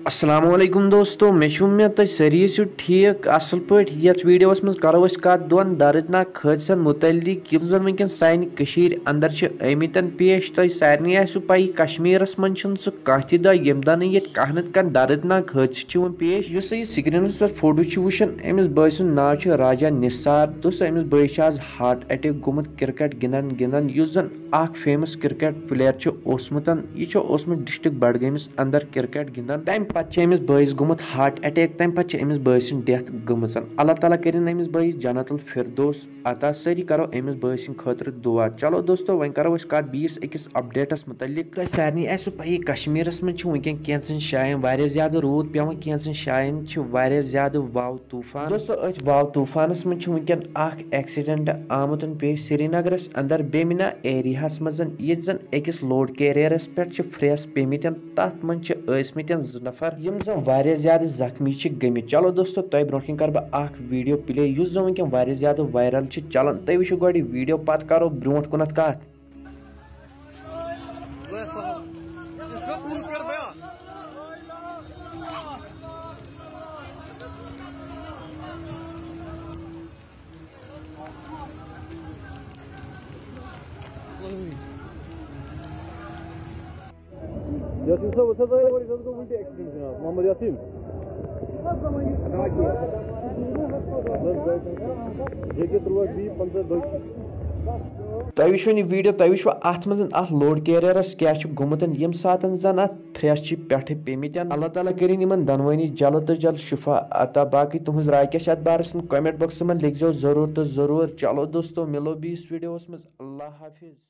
अस्सलामुअलैकुम दोस्तों मे उम्मीद तुम सारी ठीक असल पे ये वीडियोस मज करो कत दोन दर्दनाक हादसन मुतलिक यम जन वनकन सान अंदर आमित पेश तुम सारे आसो पई कश्मीरस मन सह कह दह यम दन ये कह नत कह दर्दनाक हादसा पेश उस स्क्रीन पे फोटो वुचान अमिस बॉय सुंद नाव राजा निसार दोस्तों अमिस बॉय आज हार्ट अटैक गोमुत क्रिकेट गिंदन गिंदन उस जन फेमस क्रिकेट प्लेयर ओसमुत यह डिस्ट्रिक्ट बडगमिस अंदर क्रिकेट गिंदन तम पे अमिस बॉयस गोमुत हार्ट अटैक तम पे अमिस बॉय सं डेथ गमज अल्लाह ताला करिन अमिस बॉयस जन्नतुल फिरदौस अता सारी करो अमिस बॉय सं खतर दुआ। चलो दोस्तों वन करो कत बीस अकिस अपडेटस मुतलिक तुम सारे आसो पई कश्मीरस मज वनकन कैंसन शायन वारिया ज्यादा रूद पेवन कैंसन शायन वारिया ज्यादा वाव तूफान दोस्तों अथ वाव तूफानस मज वनकन एक्सीडेंट आमुत पेश श्रीनगरस अंदर बेमिना एरियास मज ये जन अकिस लोड कैरियरस पे फ्रेस पेमित तथ मज नफर यम जन वारिया ज्यादा जख्मी गमित। चलो दोस्तों तुम ब्रोह कर बह वीडियो प्ले उस जन वनकन वारिया ज्यादा वायरल चलान तुम वो गो वीडियो पत करो ब्रोह कुनत कत यासीन साहब अच्छा था बड़ी को उल्टी एक्सीडेंट जनाब मोहम्मद यासीन जेके 320 तुम वो वीडियो तुम वो अत मज लोड कैरियरस क्या गोमुत यम सात जन फ्रेश पे पेमित अल्लाह ताला करिन इन दनवनी जल्द तो जल्द शिफा अता बाकी तुज राय क्या अत बारस में कमेंट बॉक्स में लिखो जरूर तो जरूर। चलो दोस्तों मिलो भी इस वीडियोस में अल्लाह हाफिज।